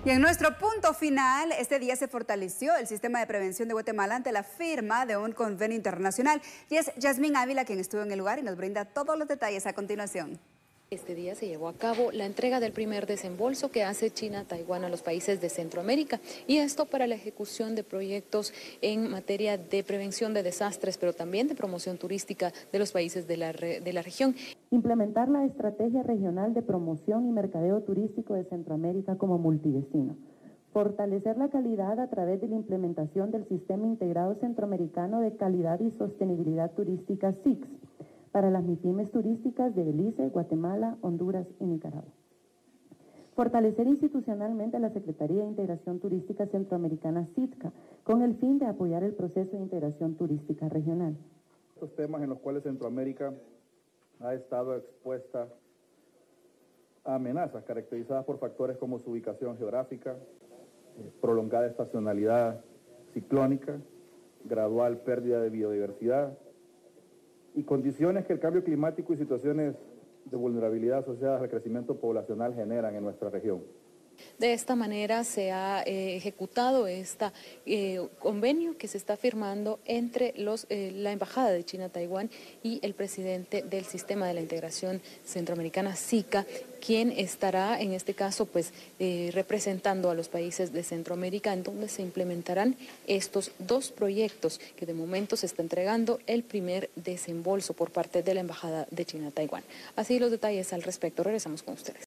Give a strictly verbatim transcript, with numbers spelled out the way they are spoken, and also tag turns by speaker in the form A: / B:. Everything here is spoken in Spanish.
A: Y en nuestro punto final, este día se fortaleció el sistema de prevención de Guatemala ante la firma de un convenio internacional. Y es Yasmín Ávila quien estuvo en el lugar y nos brinda todos los detalles a continuación.
B: Este día se llevó a cabo la entrega del primer desembolso que hace China a Taiwán a los países de Centroamérica, y esto para la ejecución de proyectos en materia de prevención de desastres, pero también de promoción turística de los países de la, re, de la región.
C: Implementar la estrategia regional de promoción y mercadeo turístico de Centroamérica como multidestino. Fortalecer la calidad a través de la implementación del Sistema Integrado Centroamericano de Calidad y Sostenibilidad Turística S I C S para las MIPYMES turísticas de Belice, Guatemala, Honduras y Nicaragua. Fortalecer institucionalmente la Secretaría de Integración Turística Centroamericana S I T C A con el fin de apoyar el proceso de integración turística regional.
D: Estos temas en los cuales Centroamérica ha estado expuesta a amenazas caracterizadas por factores como su ubicación geográfica, eh, prolongada estacionalidad ciclónica, gradual pérdida de biodiversidad y condiciones que el cambio climático y situaciones de vulnerabilidad asociadas al crecimiento poblacional generan en nuestra región.
B: De esta manera se ha eh, ejecutado este eh, convenio que se está firmando entre los, eh, la Embajada de China a Taiwán y el presidente del Sistema de la Integración Centroamericana S I C A, quien estará en este caso pues eh, representando a los países de Centroamérica, en donde se implementarán estos dos proyectos que de momento se está entregando el primer desembolso por parte de la Embajada de China a Taiwán. Así los detalles al respecto, regresamos con ustedes.